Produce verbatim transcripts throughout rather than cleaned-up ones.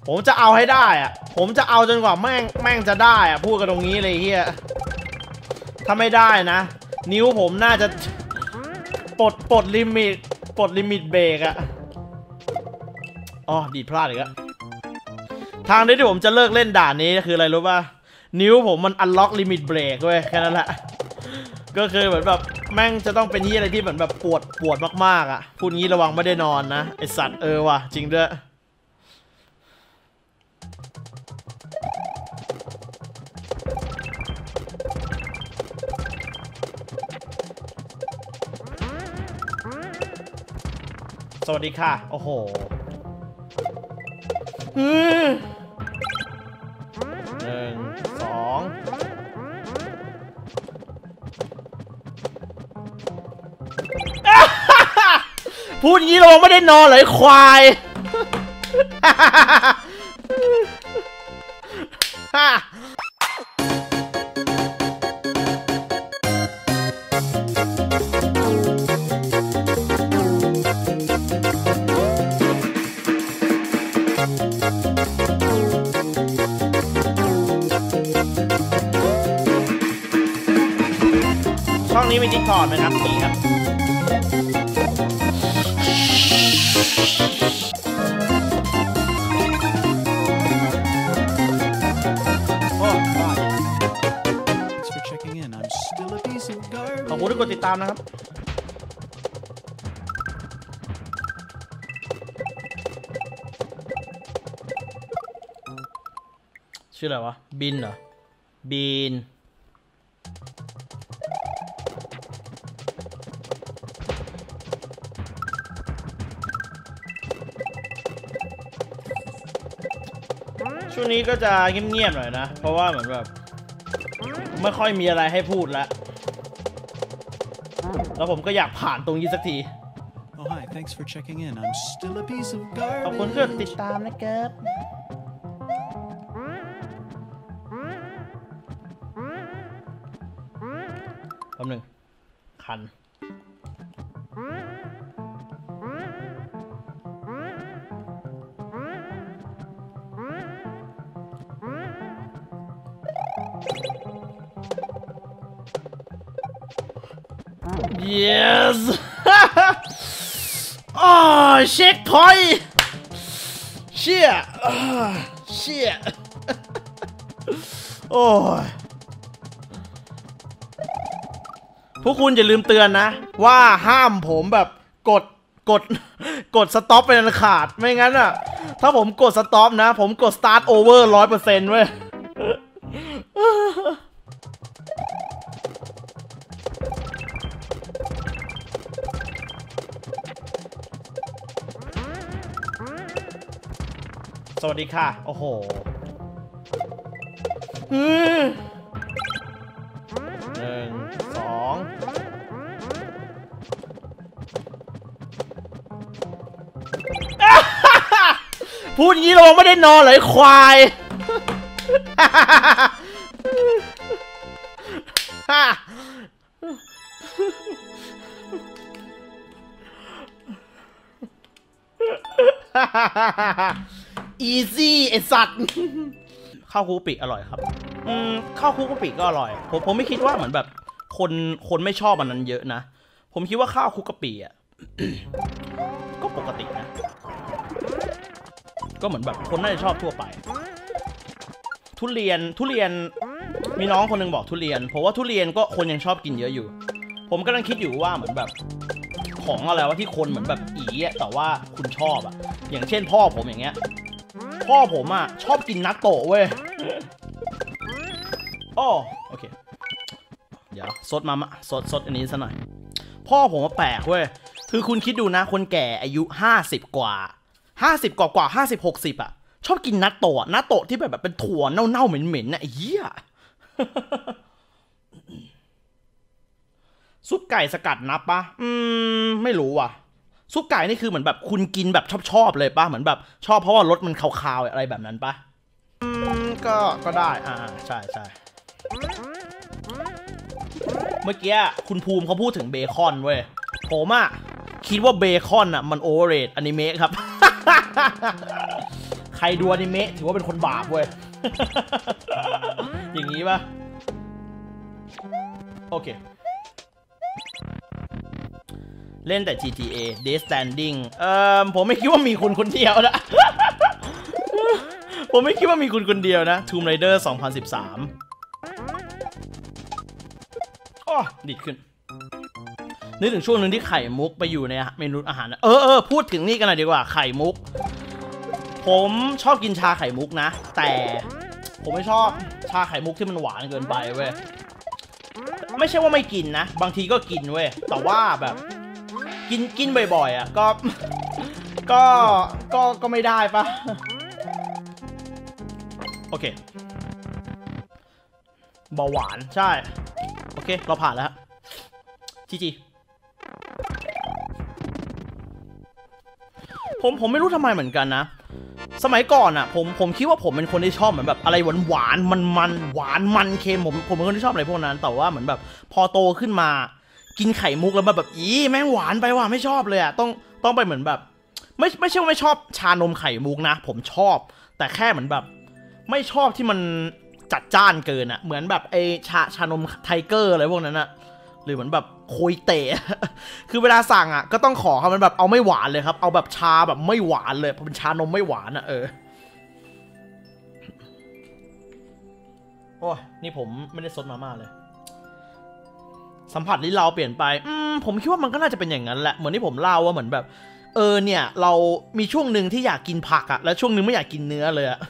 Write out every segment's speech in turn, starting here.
ผมจะเอาให้ได้อะผมจะเอาจนกว่าแม่งแม่งจะได้อะพูดกันตรงนี้เลยเฮียถ้าไม่ได้นะนิ้วผมน่าจะปลดปลดลิมิตปลดลิมิตเบรกอะอ๋อดีพลาดอีกแล้วทางที่ผมจะเลิกเล่นด่านนี้คืออะไรรู้ป่ะนิ้วผมมันอันล็อกลิมิตเบรกเว้ยแค่นั้นแหละก็คือเหมือนแบบแม่งจะต้องเป็นที่อะไรที่เหมือนแบบปวดปวดมากๆอ่ะพูดงี้ระวังไม่ได้นอนนะไอสัตว์เออว่ะจริงด้วยสวัสดีค่ะโอ้โหหนึ่งสองพูดงี้เราไม่ได้นอนเลยควายช่องนี้มีดิสคอร์ดไหมครับมีครับขอบคุณที่กดติดตามนะครับชื่ออะไรวะบินเหรอบินช่วงนี้ก็จะเงียบๆหน่อยนะเพราะว่าเหมือนแบบไม่ค่อยมีอะไรให้พูดแล้วแล้วผมก็อยากผ่านตรงนี้สักทีขอบคุณที่ติดตามนะครับแป๊บหนึ่งคันyes อ๋อเช็คพอยต์เชี่ยเชี่ยโอ้ยพวกคุณอย่าลืมเตือนนะว่าห้ามผมแบบกดกดกดสต็อปเป็นอันขาดไม่งั้นอ่ะถ้าผมกดสต็อปนะผมกดสตาร์ทโอเวอร์ร้อยเปอร์เซ็นต์เว้ยสวัสดีค่ะโอ้โหหนึ่งสองพูดงี้เราไม่ได้นอนเลยควายอีซี่ไอสัตว์ข้าวคุกปิอร่อยครับอืมข้าวคุกปิก็อร่อยผมผมไม่คิดว่าเหมือนแบบคนคนไม่ชอบอันนั้นเยอะนะผมคิดว่าข้าวคุกกะปิอ่ะ ก็ปกตินะก็เหมือนแบบคนน่าจะชอบทั่วไปทุเรียนทุเรียนมีน้องคนนึงบอกทุเรียนผมว่าทุเรียนก็คนยังชอบกินเยอะอยู่ผมกำลังคิดอยู่ว่าเหมือนแบบของอะไรวะที่คนเหมือนแบบอีอะแต่ว่าคุณชอบอะอย่างเช่นพ่อผมอย่างเงี้ยพ่อผมอะชอบกินนัตโตะเว้ยอ๋อโอเคเดี๋ยวซดมาซดซดอันนี้ซะหน่อยพ่อผมแปลกเว้ยคือคุณคิดดูนะคนแก่อายุห้าสิบกว่าห้าสิบกว่ากว่าห้าสิบหกสิบอะชอบกินนัตโตะนัตโตะที่แบบเป็นถั่วเน่าๆเหม็นๆน่ะไอ้เหี้ยซุปไก่สกัดนับปะอืมไม่รู้ว่ะซุปไก่นี่คือเหมือนแบบคุณกินแบบชอบๆเลยปะเหมือนแบบชอบเพราะว่ารสมันคาวๆอะไรแบบนั้นปะอืมก็ก็ได้อ่าใช่ใช่เมื่อกี้คุณภูมิเขาพูดถึงเบคอนเว้ยผมอะคิดว่าเบคอนอะมันโอเวอร์เรทอนิเมะครับใครดูอนิเมะถือว่าเป็นคนบาปเว้ย อย่างนี้ป่ะโอเคเล่นแต่ จี ที เอ Death Stranding เอ่อผมไม่คิดว่ามีคุณคนเดียวนะ ผมไม่คิดว่ามีคุณคนเดียวนะ Tomb Raider สองพันสิบสามอ๋อดิดขึ้นนึกถึงช่วงหนึ่งที่ไข่มุกไปอยู่ในเมนูอาหารนะเออเออพูดถึงนี่กันหน่อยดีกว่าไข่มุกผมชอบกินชาไข่มุกนะแต่ผมไม่ชอบชาไข่มุกที่มันหวานเกินไปเว้ยไม่ใช่ว่าไม่กินนะบางทีก็กินเว้ยแต่ว่าแบบกินกินบ่อยๆอ่ะก็ก็ก็ก็ไม่ได้ปะโอเคเบาหวานใช่โอเคเราผ่านแล้วจีจีผมผมไม่รู้ทำไมเหมือนกันนะสมัยก่อนอ่ะผมผมคิดว่าผมเป็นคนที่ชอบเหมือนแบบอะไรหวานหวานมันมันหวานมันเค็มผมผมเป็นคนที่ชอบอะไรพวกนั้นแต่ว่าเหมือนแบบพอโตขึ้นมากินไข่มุกแล้วมาแบบอีแม่งหวานไปว่ะไม่ชอบเลยอ่ะต้องต้องไปเหมือนแบบไม่ไม่ใช่ว่าไม่ชอบชานมไข่มุกนะผมชอบแต่แค่เหมือนแบบไม่ชอบที่มันจัดจ้านเกินอ่ะเหมือนแบบไอชาชานมไทเกอร์อะไรพวกนั้นอ่ะหรือเหมือนแบบโคยเตะ คือเวลาสั่งอ่ะก็ต้องขอครับมันแบบเอาไม่หวานเลยครับเอาแบบชาแบบไม่หวานเลยเป็นชานมไม่หวานอ่ะเออโอ้ยนี่ผมไม่ได้ซดมาม่าเลยสัมผัสลิ้นเราเปลี่ยนไปอืมผมคิดว่ามันก็น่าจะเป็นอย่างนั้นแหละเหมือนที่ผมเล่าว่าเหมือนแบบเออเนี่ยเรามีช่วงหนึ่งที่อยากกินผักอ่ะแล้วช่วงหนึ่งไม่อยากกินเนื้อเลยอ่ะ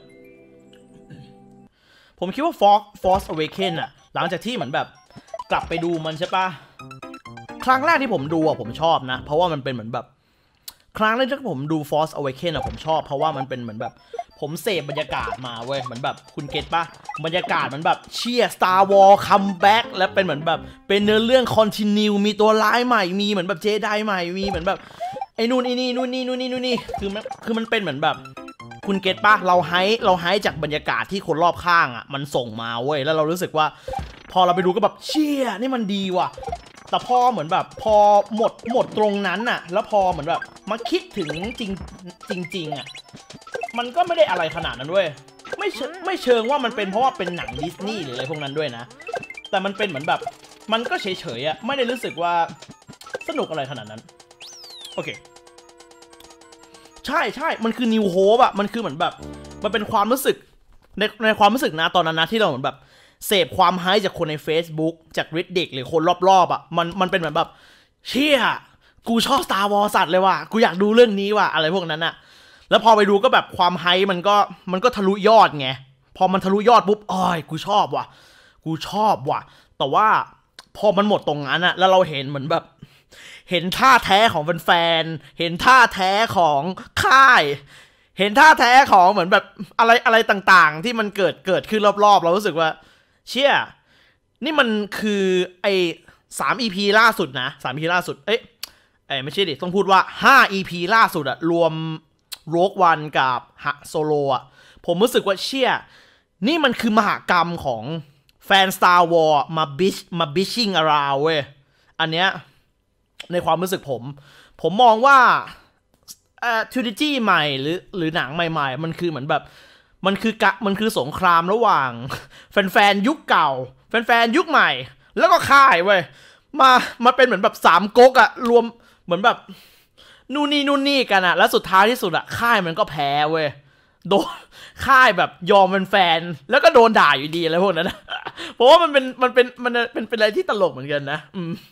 ผมคิดว่า Force Force Awakens อ่ะหลังจากที่เหมือนแบบกลับไปดูมันใช่ปะครั้งแรกที่ผมดูอ่ะผมชอบนะเพราะว่ามันเป็นเหมือนแบบครั้งแรกที่ผมดู Force Awakens อ่ะผมชอบเพราะว่ามันเป็นเหมือนแบบผมเสพบรรยากาศมาเว้ยเหมือนแบบคุณเก็ตปะบรรยากาศมันแบบเชียร์ Star Wars Comeback และเป็นเหมือนแบบเป็นเนื้อเรื่อง Continue มีตัวร้ายใหม่มีเหมือนแบบเจไดใหม่มีเหมือนแบบไอ้นู่นไอ้นี่นู่นนี่นู่นนี่นู่นนี่คือมันคือมันเป็นเหมือนแบบคุณเก็ตปะเราไฮเราไฮจากบรรยากาศที่คนรอบข้างอ่ะมันส่งมาเว้ยแล้วเรารู้สึกว่าพอเราไปดูก็แบบเชี่ยนี่มันดีว่ะแต่พอเหมือนแบบพอหมดหมดตรงนั้นน่ะแล้วพอเหมือนแบบมาคิดถึงจริงจริงๆอ่ะมันก็ไม่ได้อะไรขนาดนั้นด้วยไม่ไม่เชิงว่ามันเป็นเพราะว่าเป็นหนังดิสนีย์หรืออะไรพวกนั้นด้วยนะแต่มันเป็นเหมือนแบบมันก็เฉยๆอ่ะไม่ได้รู้สึกว่าสนุกอะไรขนาดนั้นโอเคใช่ใช่มันคือ New Hope อ่ะมันคือเหมือนแบบมันเป็นความรู้สึกในในความรู้สึกนะตอนนั้นนะที่เราเหมือนแบบเสพความไฮจากคนใน Facebook จาก Reddit หรือคนรอบๆอ่ะมันมันเป็นเหมือนแบบเชี่ยกูชอบ Star Wars สัตว์เลยว่ะกูอยากดูเรื่องนี้ว่ะอะไรพวกนั้นอ่ะแล้วพอไปดูก็แบบความไฮมันก็มันก็ทะลุยอดไงพอมันทะลุยอดปุ๊บอ้อยกูชอบว่ะกูชอบว่ะแต่ว่าพอมันหมดตรงนั้นอ่ะแล้วเราเห็นเหมือนแบบเห็นท่าแท้ของแฟนๆเห็นท่าแท้ของค่ายเห็นท่าแท้ของเหมือนแบบอะไรอะไรต่างๆที่มันเกิดเกิดขึ้นรอบๆเรารู้สึกว่าเชี่ยนี่มันคือไอ้สาม อี พี ล่าสุดนะสาม อี พี ล่าสุดเอ๊ะเอ้ยไม่ใช่ดิต้องพูดว่าห้า อี พี ล่าสุดอะรวมโรกวันกับฮะโซโลอะผมรู้สึกว่าเชี่ยนี่มันคือมหกรรมของแฟน Star Wars มาบิชมาบิชชิ่งอาราวเว้ยอันเนี้ยในความรู้สึกผมผมมองว่าเอ่อทริลจีใหม่หรือหรือหนังใหม่ๆมันคือเหมือนแบบมันคือกะมันคือสงครามระหว่างแฟนๆยุคเก่าแฟนๆยุคใหม่แล้วก็ค่ายเว้ยมามาเป็นเหมือนแบบสามก๊กอะรวมเหมือนแบบนู่นนี่นู่นนี่กันอะแล้วสุดท้ายที่สุดอะค่ายมันก็แพ้เว้ยโดนค่ายแบบยอมเป็นแฟนแล้วก็โดนด่าอยู่ดีอะไรพวกนั้นนะเพราะว่ามันเป็นมันเป็นมันเป็นเป็นอะไรที่ตลกเหมือนกันนะอืม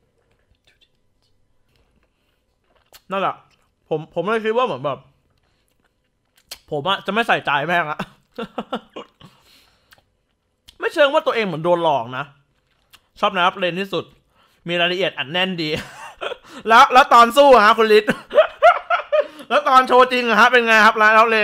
นั่นแหละผมผมเลยคิดว่าเหมือนแบบผมอะจะไม่ใส่ใจแม่งอะ ไม่เชิงว่าตัวเองเหมือนโดนหลอกนะชอบนะครับเลนที่สุดมีรายละเอียดอัดแน่นดี แล้วแล้วตอนสู้ฮะคุณลิศ แล้วตอนโชว์จริงอะฮะเป็นไงครับแล้วเลน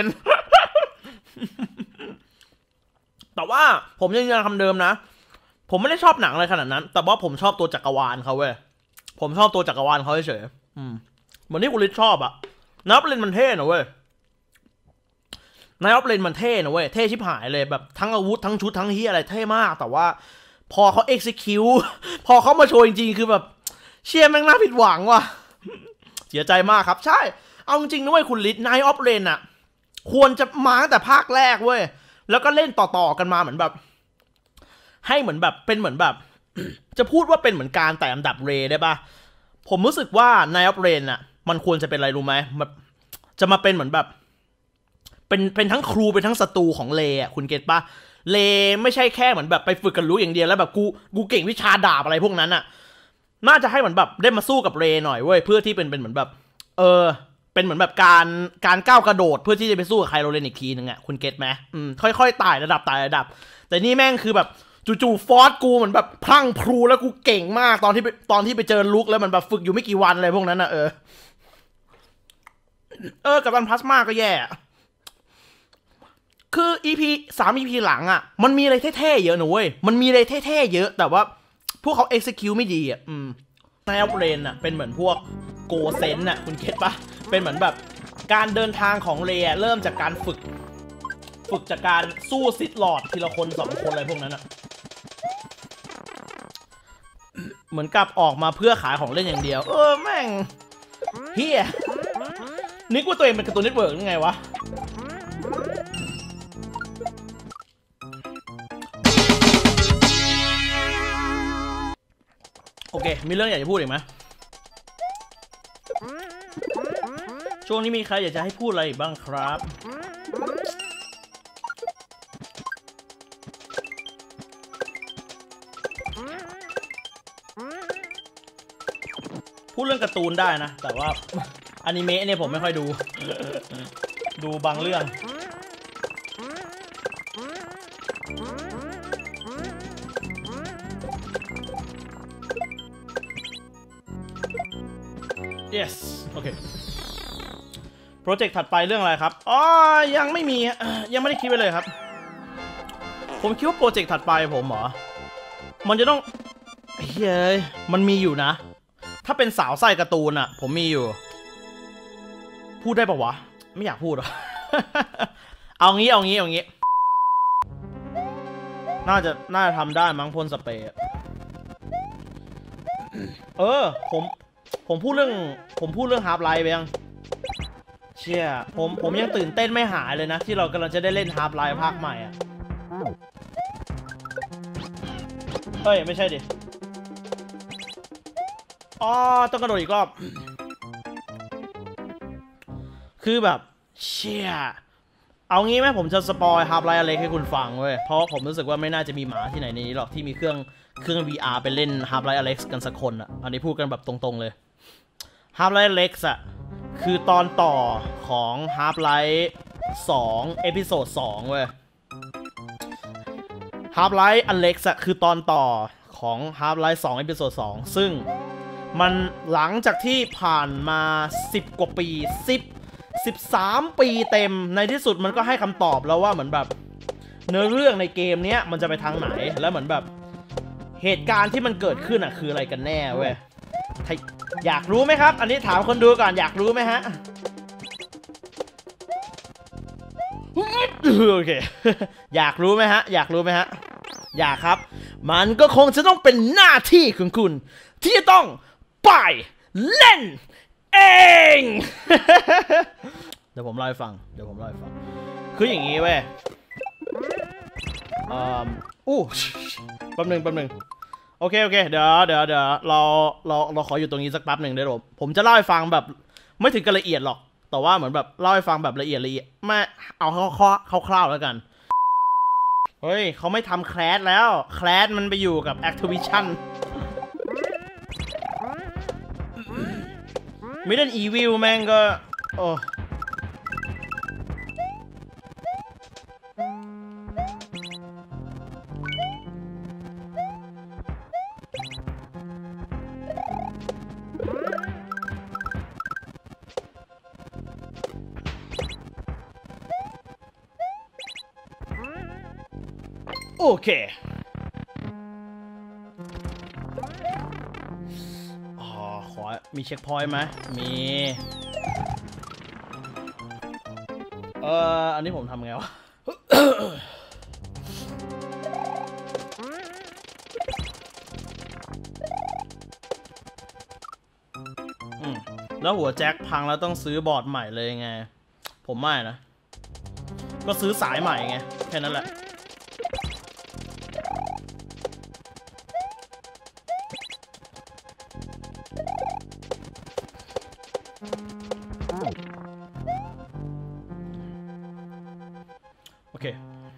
แต่ว่าผมยังยืนยันคำเดิมนะผมไม่ได้ชอบหนังอะไรขนาดนั้นแต่ว่าผมชอบตัวจักรวาลเขาเว้ยผมชอบตัวจักรวาลเขาเฉยๆอืมเหมือนที่คุณลิศชอบอะนับเลนมันเท่นะเว้ยนายออฟเลนมันเท่นะเว้ยเท่ชิบหายเลยแบบทั้งอาวุธทั้งชุดทั้งเฮียอะไรเท่มากแต่ว่าพอเขา execute พอเขามาโชว์จริงๆคือแบบเชี่ยแม่งน่าผิดหวังว่ะเสียใจมากครับใช่เอาจริงๆนะเว้ยคุณลิศนายออฟเลนอะควรจะมาตั้งแต่ภาคแรกเว้ยแล้วก็เล่นต่อๆกันมาเหมือนแบบให้เหมือนแบบเป็นเหมือนแบบจะพูดว่าเป็นเหมือนการแต่อันดับเรได้ปะผมรู้สึกว่าในออฟเรนน่ะมันควรจะเป็นอะไรรู้ไหมแบบจะมาเป็นเหมือนแบบเป็นเป็นทั้งครูเป็นทั้งศัตรูของเลอ่ะคุณเก็ตปะเลไม่ใช่แค่เหมือนแบบไปฝึกกันรู้อย่างเดียวแล้วแบบกูกูเก่งวิชาดาบอะไรพวกนั้นอ่ะน่าจะให้เหมือนแบบได้มาสู้กับเรหน่อยเว้ยเพื่อที่เป็นเป็นเหมือนแบบเออเป็นเหมือนแบบการการก้าวกระโดดเพื่อที่จะไปสู้กับไคโรเลนอีกทีนึงอ่ะคุณเก็ตไหมอืมค่อยๆไต่ระดับไต่ระดับแต่นี่แม่งคือแบบจู่ๆฟอสกูเหมือนแบบพลั่งพลูแล้วกูเก่งมากตอนที่ตอนที่ไปเจอลุกแล้วมันแบบฝึกอยู่ไม่กี่วันอะไรพวกนั้นอ่ะเออเออกับตันพลาสมาก็แย่คือ อี พี สาม อี พี หลังอ่ะมันมีอะไรเท่ๆเยอะนะเว้ยมันมีอะไรเท่ๆเยอะแต่ว่าพวกเขา execute ไม่ดีอ่ะอืมในอัลเรนอ่ะเป็นเหมือนพวกโกเซนอ่ะคุณเก็ตปะเป็นเหมือนแบบการเดินทางของเรย์เริ่มจากการฝึกฝึกจากการสู้ซิธลอร์ดทีละคนสองคนอะไรพวกนั้นอ่ะเหมือนกับออกมาเพื่อขายของเล่นอย่างเดียวเออแม่งเฮียนึกว่าตัวเองเป็นการ์ตูนเน็ตเวิร์กยังไงวะโอเคมีเรื่องอยากจะพูดอีกไหมช่วงนี้มีใครอยากจะให้พูดอะไรบ้างครับพูดเรื่องการ์ตูนได้นะแต่ว่าอนิเมะเนี่ยผมไม่ค่อยดูดูบางเรื่องyes โอเคโปรเจกต์ถัดไปเรื่องอะไรครับอ๋อยังไม่มียังไม่ได้คิดไว้เลยครับผมคิดว่าโปรเจกต์ถัดไปผมเหรอมันจะต้องเฮ้ยมันมีอยู่นะถ้าเป็นสาวไส้การ์ตูนอ่ะผมมีอยู่พูดได้ปะวะไม่อยากพูดหรอ เอางี้เอางี้เอางี้น่าจะน่าจะทำได้มั้งพ่นสเปรย์เออผมผมพูดเรื่องผมพูดเรื่องฮาร์ปไลท์ไปยังเชี่ยผมผมยังตื่นเต้นไม่หายเลยนะที่เรากำลังจะได้เล่นฮาร์ปไลท์ภาคใหม่อ่ะเฮ้ยไม่ใช่ดิอ๋อต้องกระโดดอีกรอบคือแบบเชี่ยเอางี้ไหมผมจะสปอยฮาร์ปไลท์อะไรให้คุณฟังเว้ยเพราะผมรู้สึกว่าไม่น่าจะมีหมาที่ไหนในนี้หรอกที่มีเครื่องเครื่อง วี อาร์ ไปเล่น Half-Life Alyx กันสักคนอ่ะอันนี้พูดกันแบบตรงๆเลย Half-Life Alyx อ่ะคือตอนต่อของ Half-Life สองเอพิโซดสองเว้ย Half-Life Alyx อ่ะคือตอนต่อของ Half-Life สองเอพิโซดสองซึ่งมันหลังจากที่ผ่านมาสิบกว่าปีสิบ สิบสามปีเต็มในที่สุดมันก็ให้คำตอบแล้วว่าเหมือนแบบเนื้อเรื่องในเกมเนี้ยมันจะไปทางไหนแล้วเหมือนแบบเหตุการณ์ที่มันเกิดขึ้นอ่ะคืออะไรกันแน่เว้ยอยากรู้ไหมครับอันนี้ถามคนดูก่อนอยากรู้ไหมฮะโอเคอยากรู้ไหมฮะอยากรู้ไหมฮะอยากครับมันก็คงจะต้องเป็นหน้าที่ของคุณที่จะต้องไปเล่นเองเดี๋ยวผมเล่าให้ฟังเดี๋ยวผมเล่าให้ฟังคืออย่างนี้เว้ยอ่าอู้แป๊บหนึ่งแป๊บหนึ่งโอเคโอเคเดี๋ยวเดี๋ยวเดี๋ยวเราเราเราขออยู่ตรงนี้สักแป๊บหนึ่งได้หรอผมจะเล่าให้ฟังแบบไม่ถึงกับละเอียดหรอกแต่ว่าเหมือนแบบเล่าให้ฟังแบบละเอียดละเอียดไม่เอาคร่าวๆแล้วกันเฮ้ยเขาไม่ทำแคลสแล้วแคลสมันไปอยู่กับ Activision Resident Evil แม่งก็โอ้โอเคอ๋อขอมีเช็คพอยต์ไหมมีเอ่ออันนี้ผมทำไงวะ แล้วหัวแจ็คพังแล้วต้องซื้อบอร์ดใหม่เลยไงผมไม่นะก็ซื้อสายใหม่ไงแค่นั้นแหละโอเค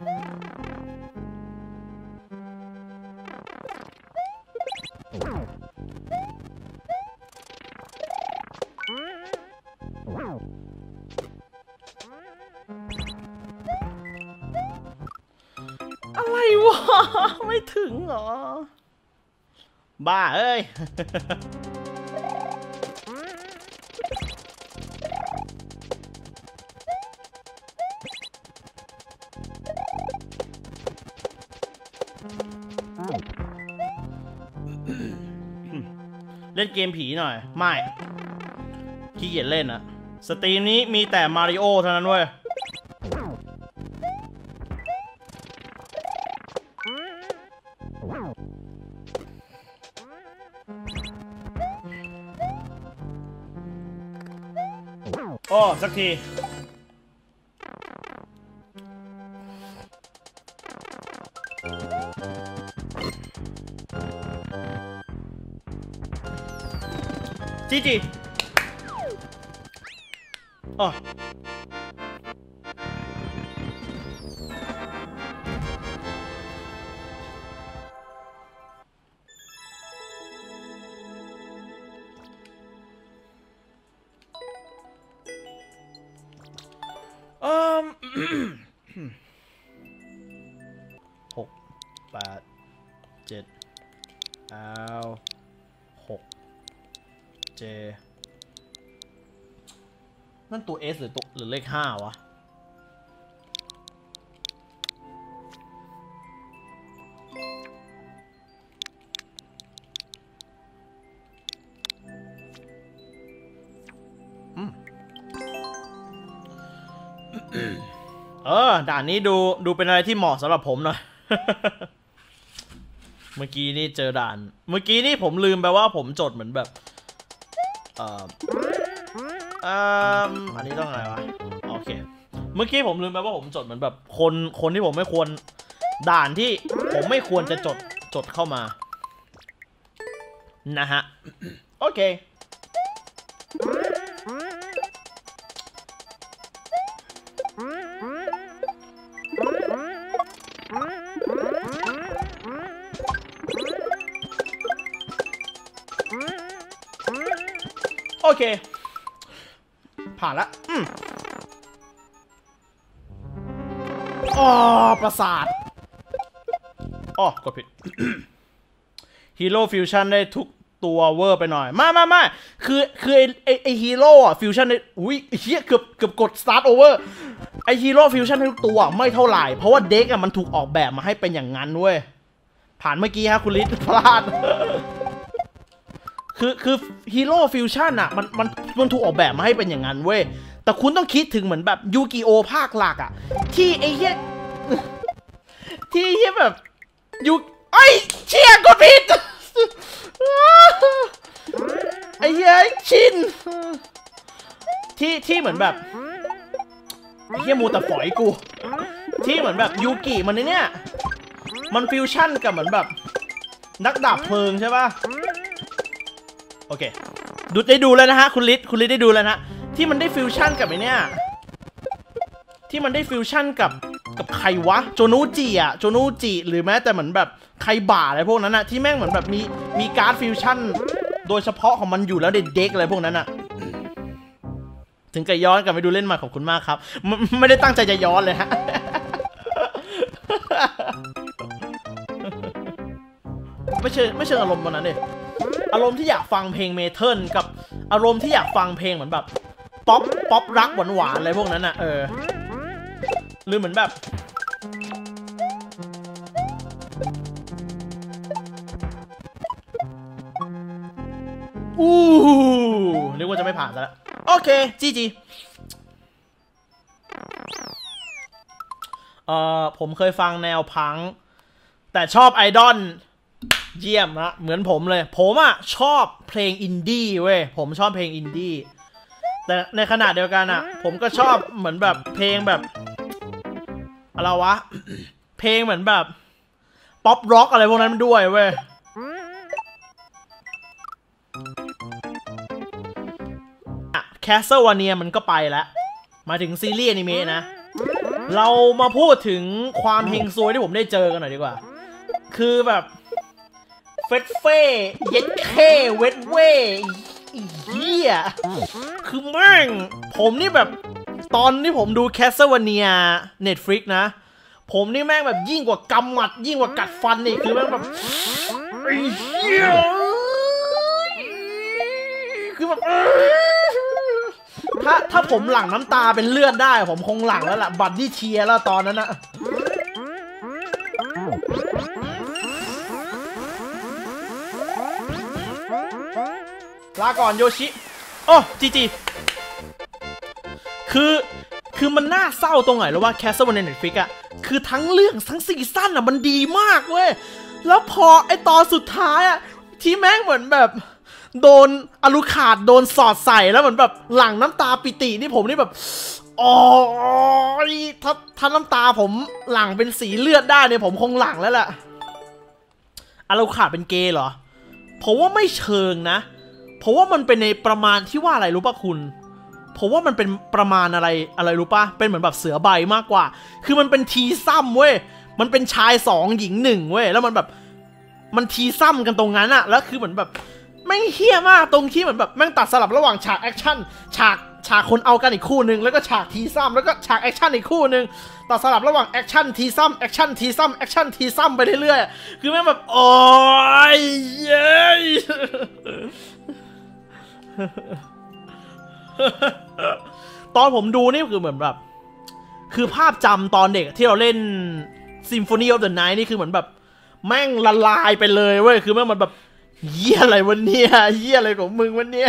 อะไรวะไม่ถึงเหรอบ้าเอ้ยเล่นเกมผีหน่อยไม่ขี้เกียจเล่นอะสตรีมนี้มีแต่มาริโอเท่านั้นเว้ยโอ้สักทีจีจีอ๋ออืมหกแปดเจ็ดเอาหกเจนั่นตัว S หรือตัวหรือเลขห้าวะเออด่านนี้ดูดูเป็นอะไรที่เหมาะสำหรับผมหน่อย เมื่อกี้นี่เจอด่านเมื่อกี้นี่ผมลืมไปว่าผมจดเหมือนแบบเอ่อเอ่ออันนี้ต้องอะไรวะโอเคเมื่อกี้ผมลืมไปว่าผมจดเหมือนแบบคนคนที่ผมไม่ควรด่านที่ผมไม่ควรจะจดจดเข้ามานะฮะโอเคโอเคผ่านละอืมอ๋อประสาทอ๋อกดผิด ฮีโร่ฟิวชั่นได้ทุกตัวเวอร์ไปหน่อยมามามาคือคือไอไอไอฮีโร่อะฟิวชั่นได้อุ้ยเฮียเกือบเกือบกดสตาร์ทโอเวอร์ไอฮีโร่ฟิวชั่นทุกตัวไม่เท่าไหร่เพราะว่าเด็กอะมันถูกออกแบบมาให้เป็นอย่างนั้นเว้ยผ่านเมื่อกี้ฮะคุณลิศพลาดคือคือฮีโร่ฟิวชั่นอะมันมันมันถูกออกแบบมาให้เป็นอย่างนั้นเว้ยแต่คุณต้องคิดถึงเหมือนแบบยูกิโอภาคหลักอะที่ไอเฮียที่เฮียแบบยูไอเชี่ยกดผิดไอ้เหี้ยชินที่ที่เหมือนแบบไอ้เหี้ยมูแต่ฝอยกูที่เหมือนแบบยูกิมันเนี่ยมันฟิวชั่นกับเหมือนแบบนักดาบเพลิงใช่ป่ะโอเคดูได้ดูแล้วนะฮะคุณลิศคุณลิศได้ดูแล้วนะที่มันได้ฟิวชั่นกับไอ้เนี่ยที่มันได้ฟิวชั่นกับกับใครวะโจนูจิอะโจนูจิหรือแม้แต่เหมือนแบบใครบ่าอะไรพวกนั้นอะที่แม่งเหมือนแบบมีมีการ์ดฟิวชั่นโดยเฉพาะของมันอยู่แล้วเด็กๆอะไรพวกนั้นอะถึงกับย้อนกลับไปดูเล่นมาขอบคุณมากครับไม่ไม่ได้ตั้งใจจะย้อนเลยฮะ ไม่เชิงไม่เชิงอารมณ์วันนั้นเลยอารมณ์ที่อยากฟังเพลงเมทัลกับอารมณ์ที่อยากฟังเพลงเหมือนแบบป๊อปป๊อปรักหวานๆอะไรพวกนั้นอะเออหรือเหมือนแบบอู้เรียกว่าจะไม่ผ่านแล้วโอเคจีจีเอ่อผมเคยฟังแนวพังแต่ชอบไอดอลเยี่ยมนะเหมือนผมเลยผมอ่ะชอบเพลงอินดี้เว้ยผมชอบเพลงอินดี้แต่ในขณะเดียวกันอ่ะผมก็ชอบเหมือนแบบเพลงแบบอะไรวะ เพลงเหมือนแบบป๊อปร็อกอะไรพวกนั้นด้วยเว้ยแคสเซิลวาเนียมันก็ไปแล้วมาถึงซีรีส์อนิเมะนะเรามาพูดถึงความเฮงซวยที่ผมได้เจอกันหน่อยดีกว่าคือแบบเฟสเฟ่เย็ดเคเวทเว่เฮียคือแม่งผมนี่แบบตอนที่ผมดูแคสเซิลวาเนีย Netflix นะผมนี่แม่งแบบยิ่งกว่ากำหมัดยิ่งกว่ากัดฟันอีกคือแม่งแบบเฮียคือแบบถ้าถ้าผมหลั่งน้ำตาเป็นเลือดได้ผมคงหลั่งแล้วล่ะบัดดี้เทียร์แล้วตอนนั้นนะลาก่อนโยชิโอ้จีจีคือคือมันน่าเศร้าตรงไหนแล้วว่าแคสเซิลใน Netflix อะคือทั้งเรื่องทั้งซีซั่นอะมันดีมากเว้ยแล้วพอไอตอนสุดท้ายอะที่แม่งเหมือนแบบโดนอลูคาดโดนสอดใส่แล้วเหมือนแบบหลั่งน้ำตาปิตินี่ผมนี่แบบอ๋อถ้าถ้าน้ำตาผมหลั่งเป็นสีเลือดได้เนี่ยผมคงหลั่งแล้วแหละอลูคาดเป็นเกย์เหรอผมว่าไม่เชิงนะเพราะว่ามันเป็นในประมาณที่ว่าอะไรรู้ป่ะคุณผมว่ามันเป็นประมาณอะไรอะไรรู้ป่ะเป็นเหมือนแบบเสือใบมากกว่าคือมันเป็นทีซ้ำเว้ยมันเป็นชายสองหญิงหนึ่งเว้ยแล้วมันแบบมันทีซ้ำกันตรงนั้นอะแล้วคือเหมือนแบบแม่งเฮี้ยมากตรงที่เหมือนแบบแม่งตัดสลับระหว่างฉากแอคชั่นฉากฉากคนเอากันอีกคู่หนึ่งแล้วก็ฉากทีซ้ำแล้วก็ฉากแอคชั่นอีกคู่หนึ่งตัดสลับระหว่างแอคชั่นทีซ้ำแอคชั่นทีซ้ำแอคชั่นทีซ้ำไปเรื่อยๆคือแม่งแบบโอ้ยเย้ตอนผมดูนี่คือเหมือนแบบคือภาพจำตอนเด็กที่เราเล่น Symphony of the Night นี่คือเหมือนแบบแม่งละลายไปเลยเว้ยคือแม่งมันแบบเหี้ยอะไรวันนี้เหี้ยอะไรของมึงวันนี้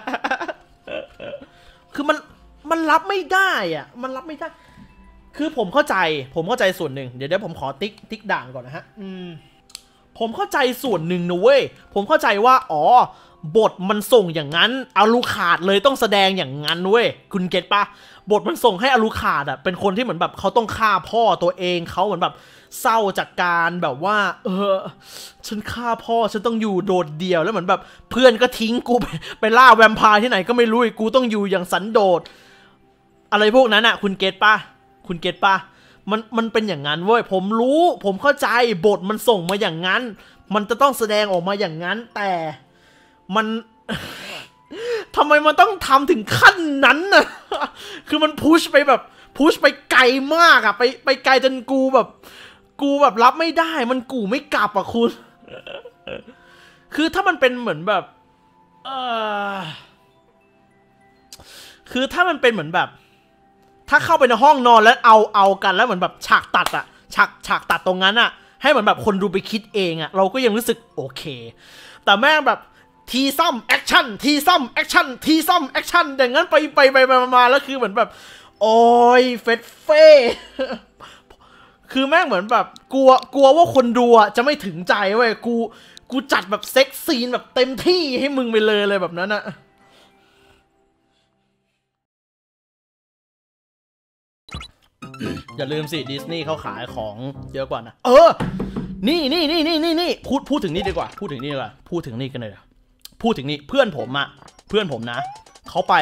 คือมันมันรับไม่ได้อ่ะมันรับไม่ได้คือผมเข้าใจผมเข้าใจส่วนหนึ่งเดี๋ยวเดี๋ยวผมขอติ๊กติ๊กด่านก่อนนะฮะอืมผมเข้าใจส่วนหนึ่งนะเว้ยผมเข้าใจว่าอ๋อบทมันส่งอย่างนั้นอาลูคาดเลยต้องแสดงอย่างนั้นเว้ยคุณเก็ตปะบทมันส่งให้อาลูคาดอ่ะเป็นคนที่เหมือนแบบเขาต้องฆ่าพ่อตัวเองเขาเหมือนแบบเศร้าจากการแบบว่าเออฉันฆ่าพ่อฉันต้องอยู่โดดเดี่ยวแล้วเหมือนแบบเพื่อนก็ทิ้งกูไปไปล่าแวมไพร์ที่ไหนก็ไม่รู้กูต้องอยู่อย่างสันโดษอะไรพวกนั้นอ่ะคุณเก็ตปะคุณเก็ตปะมันมันเป็นอย่างนั้นเว้ยผมรู้ผมเข้าใจบทมันส่งมาอย่างนั้นมันจะต้องแสดงออกมาอย่างนั้นแต่มันทำไมมันต้องทำถึงขั้นนั้นน่ะคือมันพุชไปแบบพุชไปไกลมากอะไปไปไกลจนกูแบบกูแบบรับไม่ได้มันกูไม่กลับอะคุณคือถ้ามันเป็นเหมือนแบบเออคือถ้ามันเป็นเหมือนแบบถ้าเข้าไปในห้องนอนแล้วเอาเอากันแล้วเหมือนแบบฉากตัดอะฉากฉากตัดตรงนั้นอะให้เหมือนแบบคนดูไปคิดเองอะเราก็ยังรู้สึกโอเคแต่แม่งแบบทีซ้ำแอคชั่นทีซ้ำแอคชั่นทีซ้ำแอคชั่นอย่างนั้นไปไปไปมาแล้วคือเหมือนแบบโอ้ยเฟสเฟ่คือแม่งเหมือนแบบกลัวกลัวว่าคนดูจะไม่ถึงใจเว้ยกูกูจัดแบบเซ็กซีนแบบเต็มที่ให้มึงไปเลยเลยแบบนั้นอะอย่าลืมสิดิสนีย์เขาขายของเยอะกว่านะเออนี่นี่นี่นี่นี่นี่พูดพูดถึงนี่ดีกว่าพูดถึงนี่ดีกว่าพูดถึงนี่กันเลยพูดถึงนี่เพื่อนผมอะเพื่อนผมนะเขาไป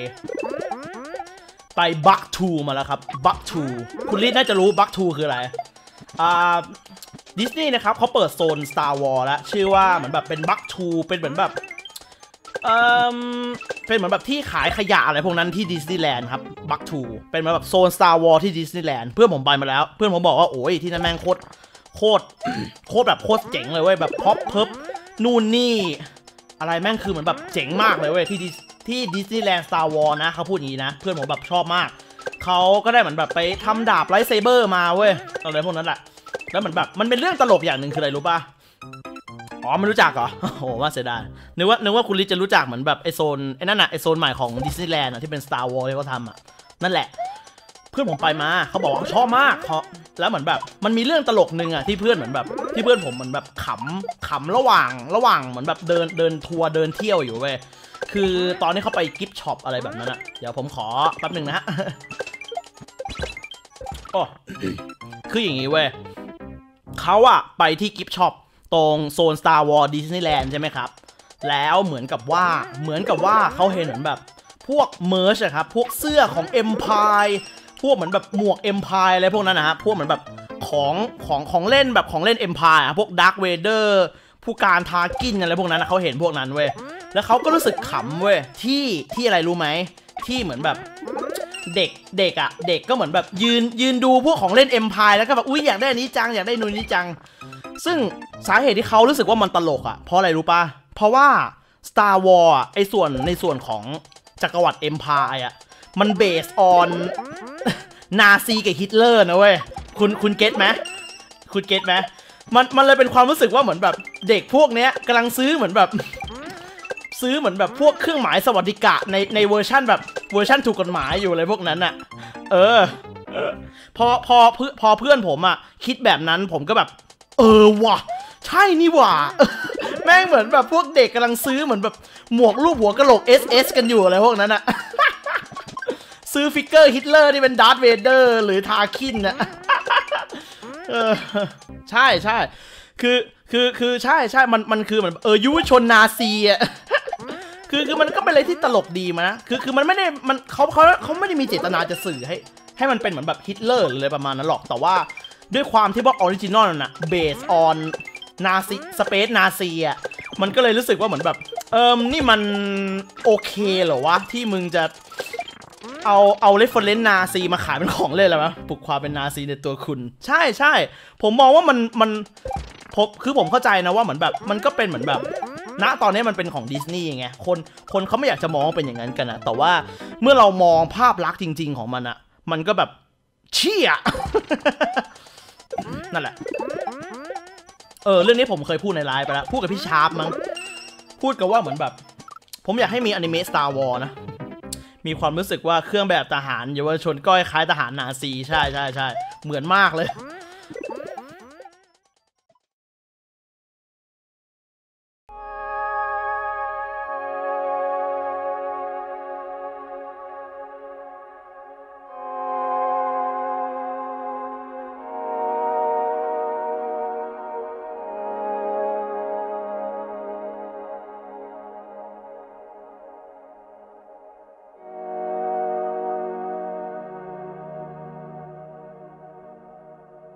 ไปบัคทูมาแล้วครับบัคทูคุณลิศน่าจะรู้บัคทูคืออะไรอ่าดิสนีย์นะครับเขาเปิดโซน Star Wars แล้วชื่อว่าเหมือนแบบเป็นบัคทูเป็นเหมือนแบบเอ่อเป็นเหมือนแบบที่ขายขยะอะไรพวกนั้นที่ดิสนีย์แลนด์ครับบัคทูเป็นเหมือนแบบโซน Star Wars ที่ดิสนีย์แลนด์เพื่อนผมไปมาแล้วเพื่อนผมบอกว่าโอ้ยที่นั่นแม่งโคตรโคตรโคตรแบบโคตรเจ๋งเลยเว้ยแบบพ็อปเพิบนู่นนี่อะไรแม่งคือเหมือนแบบเจ๋งมากเลยเว้ยที่ที่ดิสนีย์แลนด์สตาร์วอร์นะเขาพูดอย่างนี้นะเพื่อนผมแบบชอบมากเขาก็ได้เหมือนแบบไปทำดาบไลท์เซเบอร์มาเว้ยอะไรพวกนั้นแหละแล้วเหมือนแบบมันเป็นเรื่องตลกอย่างหนึ่งคืออะไรรู้ป่ะอ๋อไม่รู้จักเหรอโอ้โหว่าเสียดายนึกว่านึกว่าคุณลิศจะรู้จักเหมือนแบบไอโซนไอนั่นน่ะไอโซนใหม่ของดิสนีย์แลนด์ที่เป็นสตาร์วอร์ที่เขาทำอ่ะนั่นแหละเพื่อนผมไปมาเขาบอกว่าเขาชอบมากเขาแล้วเหมือนแบบมันมีเรื่องตลกหนึ่งอ่ะที่เพื่อนเหมือนแบบที่เพื่อนผมเหมือนแบบขำขำระหว่างระหว่างเหมือนแบบเดินเดินทัวร์เดินเที่ยวอยู่เว้ยคือตอนนี้เขาไปกิฟต์ช็อปอะไรแบบนั้นอ่ะเดี๋ยวผมขอแป๊บหนึ่งนะฮะอ๋อ คืออย่างนี้เว้ยเขาอะไปที่กิฟต์ช็อปตรงโซน Star Wars Disneyland ใช่ไหมครับแล้วเหมือนกับว่าเหมือนกับว่าเขาเห็นเหมือนแบบพวกเมอร์ชอะครับพวกเสื้อของ Empire พวกเหมือนแบบหมวก Empire อะไรพวกนั้นนะฮะพวกเหมือนแบบของของของเล่นแบบของเล่น Empire อะพวก Dark Vader ผู้การทาร์กินอะไรพวกนั้นนะเขาเห็นพวกนั้นเว้ยแล้วเขาก็รู้สึกขำเว้ยที่ที่อะไรรู้ไหมที่เหมือนแบบเด็กเด็กอะเด็กก็เหมือนแบบยืนยืนดูพวกของเล่น Empire แล้วก็แบบอุ้ยอยากได้อันนี้จังอยากได้นู่นนี่จังซึ่งสาเหตุที่เขารู้สึกว่ามันตลกอะเพราะอะไรรู้ปะเพราะว่า Star Wars ไอ้ส่วนในส่วนของจักรวรรดิ Empire อะมันเบสออนนาซีกับฮิตเลอร์นะเว้ยคุณคุณเก็ตไหมคุณเก็ตไหมมันมันเลยเป็นความรู้สึกว่าเหมือนแบบเด็กพวกเนี้ยกำลังซื้อเหมือนแบบซื้อเหมือนแบบพวกเครื่องหมายสวัสดิกะในในเวอร์ชั่นแบบเวอร์ชั่นถูกกฎหมายอยู่อะไรพวกนั้นอะเออพอพอพอเพื่อนผมอะคิดแบบนั้นผมก็แบบเออว่ะใช่นี่ว่ะแม่งเหมือนแบบพวกเด็กกำลังซื้อเหมือนแบบหมวกรูปหัวกะโหลก เอส เอส กันอยู่อะไรพวกนั้นอะซื้อฟิกเกอร์ฮิตเลอร์ที่เป็นดาร์ธเวเดอร์หรือทาคินนะเออใช่ใช่คือคือคือใช่ใช่มันมันคือเหมือนเออยุวชนนาซีอ่ะคือคือมันก็เป็นอะไรที่ตลกดีมานะคือคือมันไม่ได้มันเขาเขาเขาไม่ได้มีเจตนาจะสื่อให้ให้มันเป็นเหมือนแบบฮิตเลอร์หรืออะไรประมาณนั้นหรอกแต่ว่าด้วยความที่ว่าออริจินอลน่ะเบสออนนาซีสเปซนาซีอ่ะมันก็เลยรู้สึกว่าเหมือนแบบเออนี่มันโอเคเหรอวะที่มึงจะเอาเอาเรฟเฟอเรนซ์นาซีมาขายเป็นของเล่นแล้วมั้ยปลุกความเป็นนาซีในตัวคุณใช่ใช่ผมมองว่ามันมันผมคือผมเข้าใจนะว่าเหมือนแบบมันก็เป็นเหมือนแบบณตอนนี้มันเป็นของดิสนีย์ไงคนคนเขาไม่อยากจะมองเป็นอย่างนั้นกันนะแต่ว่าเมื่อเรามองภาพลักษณ์จริงๆของมันอะมันก็แบบเชี่ย นั่นแหละเออเรื่องนี้ผมเคยพูดในไลฟ์ไปแล้วพูดกับพี่ชาร์ปมั้งพูดกับว่าเหมือนแบบผมอยากให้มีอนิเมะ Star Wars นะมีความรู้สึกว่าเครื่องแบบทหารเยาวชนก้อยคล้ายทหารนาซีใช่ใช่ใช่เหมือนมากเลย